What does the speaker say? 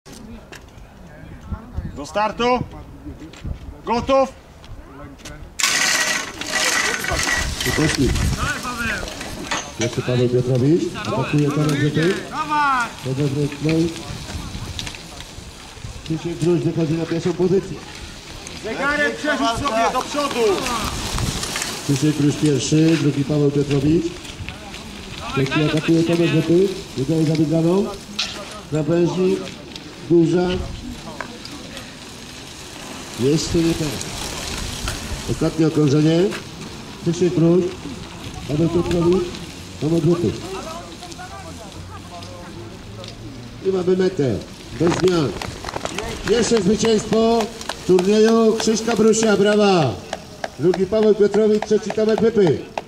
Do startu. Gotów. I poszli. Jeszcze Paweł Piotrowicz. Atakuje Tomek Wypy. Tomek Wypnął. Krzysiek Gruź wychodzi na pierwszą pozycję. Zegarek przerzuć sobie do przodu. Krzysiek Gruź pierwszy, drugi Paweł Piotrowicz. Trzeci atakuje Tomek Wypy. Wydaje za wygraną. Krawężnik. Duża. Jeszcze nie teraz. Ostatnie okrążenie. Krzysiek Gruź. Paweł Piotrowicz. Tomek Wypy. I mamy metę. Bez zmian. Pierwsze zwycięstwo w turnieju Krzyśka Brusia. Brawa. Drugi Paweł Piotrowicz, trzeci Tomek Wypy.